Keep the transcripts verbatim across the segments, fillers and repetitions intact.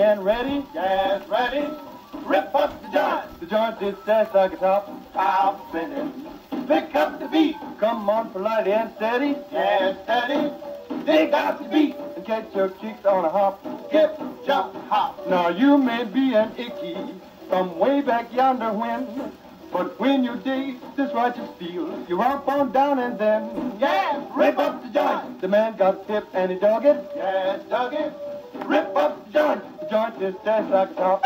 Again, ready? Yes, ready. Rip up the joint. The joint is stashed like a top. Top spinning. Pick up the beat. Come on, politely and steady. Yes, steady. Dig out the beat. And catch your cheeks on a hop. Skip, jump, hop. Now you may be an icky from way back yonder when, but when you dig this righteous feel, you hop on down and then, Yes, rip up the joint. the man got tip and he dug it. Yes, dug it. Rip up the joint. The joint is stashed like a top.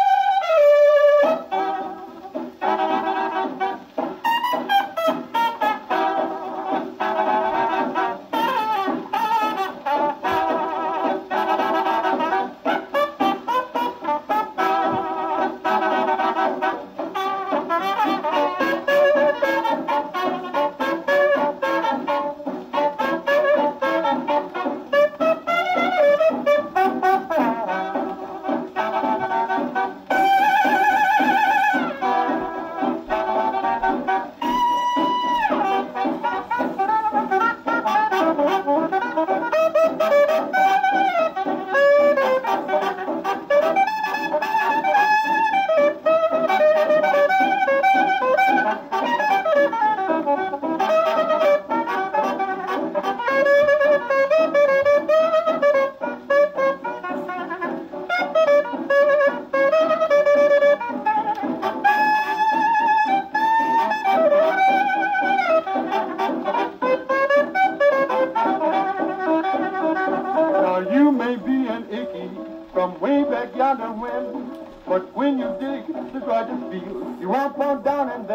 You may be an icky from way back yonder when, but when you dig this righteous feel, you hop on down and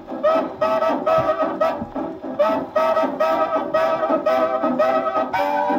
then.